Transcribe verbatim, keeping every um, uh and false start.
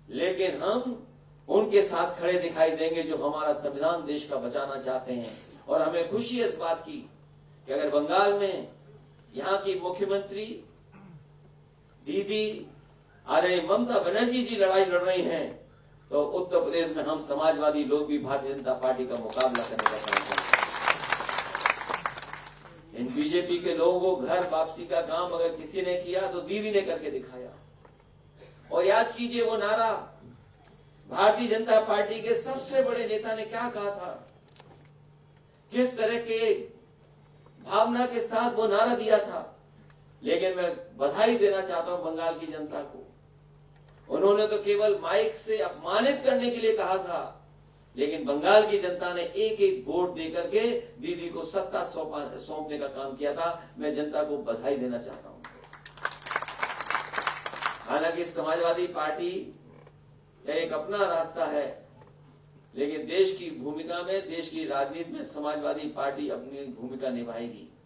लेकिन हम उनके साथ खड़े दिखाई देंगे जो हमारा संविधान देश का बचाना चाहते हैं। और हमें खुशी है इस बात की कि अगर बंगाल में यहाँ की मुख्यमंत्री दीदी आदरणीय ममता बनर्जी जी लड़ाई लड़ रही हैं, तो उत्तर प्रदेश में हम समाजवादी लोग भी भारतीय जनता पार्टी का मुकाबला करने का काम करेंगे। इन बीजेपी के लोगों को घर वापसी का काम अगर किसी ने किया तो दीदी ने करके दिखाया। और याद कीजिए वो नारा भारतीय जनता पार्टी के सबसे बड़े नेता ने क्या कहा था, किस तरह के भावना के साथ वो नारा दिया था। लेकिन मैं बधाई देना चाहता हूं बंगाल की जनता को, उन्होंने तो केवल माइक से अपमानित करने के लिए कहा था, लेकिन बंगाल की जनता ने एक एक वोट देकर के दीदी को सत्ता सौंपने का काम किया था। मैं जनता को बधाई देना चाहता हूं। हालांकि समाजवादी पार्टी का एक अपना रास्ता है, लेकिन देश की भूमिका में, देश की राजनीति में समाजवादी पार्टी अपनी भूमिका निभाएगी।